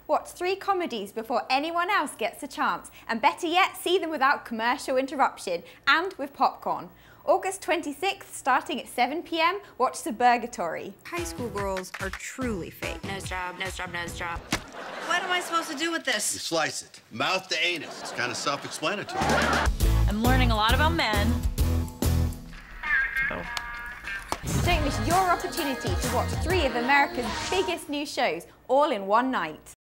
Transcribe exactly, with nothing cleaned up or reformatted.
Watch three comedies before anyone else gets a chance, and better yet, see them without commercial interruption and with popcorn. August twenty-sixth, starting at seven p m, watch Suburgatory. High school girls are truly fake. Nose job, nose job, nose job. What am I supposed to do with this? You slice it, mouth to anus. It's kind of self-explanatory. I'm learning a lot about men. Oh. Don't miss your opportunity to watch three of America's biggest new shows all in one night.